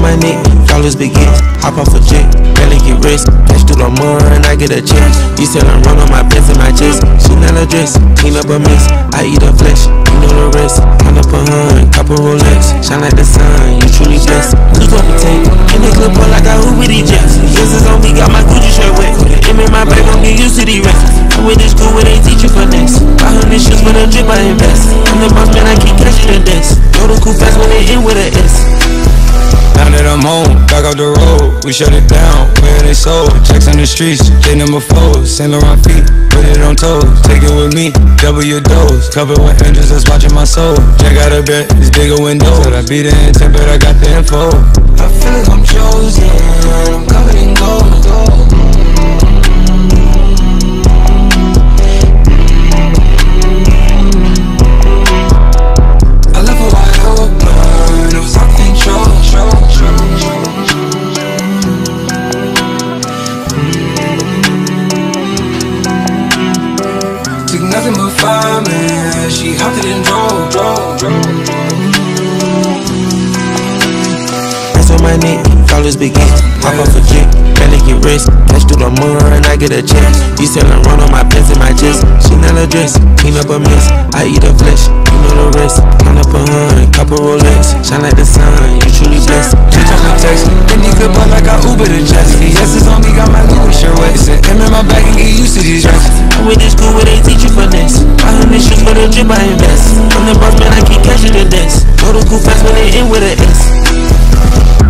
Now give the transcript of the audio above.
my neck, flawless begins. Hop off a jet, barely get rest. Cash through the mud and I get a check. You said I'm run on my best in my chest. Chanel a dress, clean up a mess. I eat her flesh, you know the rest. Count up a hun, couple Rolex. Shine like the sun, you truly blessed. Who's what we take? In the clip on like I who with these jets. This is on me, got my Gucci shirt wet. Put an M in my bag, gon' get used to these rest. I'm with this school where they teach you finesse. 500 shoes for the drip, I invest. I'm the boss man, I keep catching the desk. Know the coupe fast when they in with a S. Now that I'm home, back off the road, we shut it down, where they sold. Checks on the streets, J number 4, Saint Laurent feet, put it on toes. Take it with me, double your dose. Covered with angels that's watching my soul. Check out a bed, it's bigger windows. Said I beat the intent, but I got the info. I feel like I'm chosen, I'm covered in gold. I left a wide open, it was out of control. Took nothing but fireman, she hopped it and drove. Ice on my neck, flawless begins. Hop off a jet, barely get rest. Cash through the mud and I get a check. You said I'm run on my best in my chest. Chanel a dress, clean up a mess. I eat her flesh, you know the rest. Count up a hun, couple Rolex. Shine like the sun, you truly blessed. She told me text me, and he could buy like I Uber to Jesse. Yes, it's on me, got my Louis shirt wet. It's an M in my bag and get used to these dresses. I'm with this school where they teach you finesse. 500 shoes for the drip, I invest. I'm the boss man, I keep catching the desk. Know the coupe fast when they in with a S.